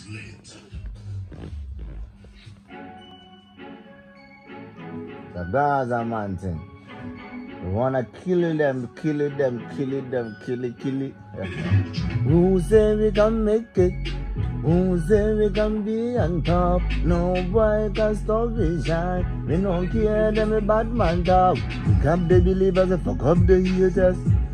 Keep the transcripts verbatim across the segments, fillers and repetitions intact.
The Gaza man thing. We wanna kill them, kill them, kill them, kill it, kill it. Who say we can make it? Who say we can be on top? No boy can stop me shine. We don't care them a bad man talk. We can't be believers and fuck up the haters.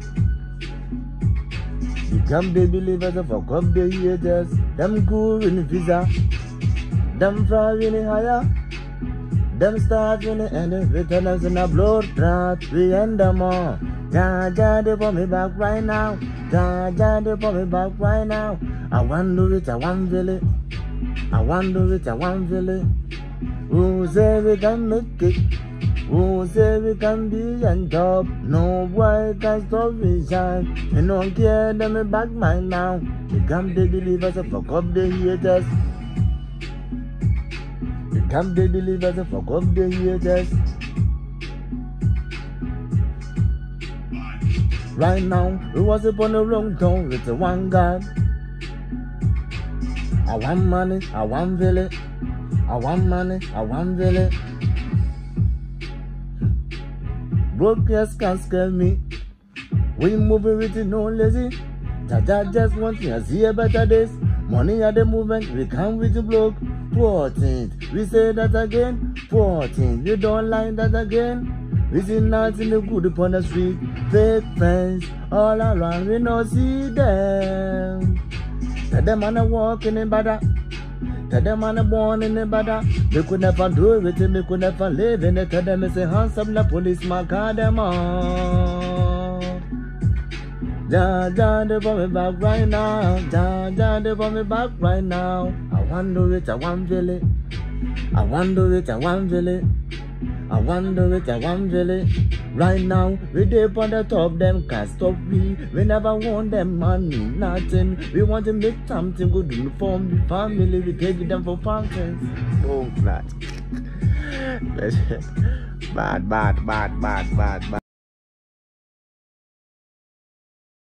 We can't be believers and fuck up the haters. Them cool in the visa. Them fly really higher. Them start in the end, return us in a blood drought. We end them all. Ja, ja, they put me back right now. Ja, ja, they put me back right now. I want to do it, I want to it. I want to do it, I want to it. Who say we can make it? Who say we can be on top? No boy can stop me shine. We don't care, them back mine now. We can't be believers and fuck up the haters. Can't be believers and fuck up the haters. Right now, we was upon the wrong town with the one God. I want money, I want village. I want money, I want village. Broke yes can't scare me. We moving with it, no lazy. Jaja just want me to see a better days. Money at the movement, we come with the bloke. fourteenth, we say that again. fourteenth, you don't like that again. We see nothing the good upon the street. Fake friends all around, we no see them. Tell them man a walk in the bada. Tell them man a born in the bada. They could never do it, they could never live in it. Tell them it's a hands up, the policeman call them on. Ja, ja, they put me back right now. Ja, ja, they put me back right now. I want to do it, I want to it. I want to do it, I want to it. I want to do it, I want to it. Right now, we dip on the top, them can't stop we. We never want them money, nothing. We want to make something good for the family. We take them for fountains. Oh, bad. Bad, bad, bad, bad, bad, bad.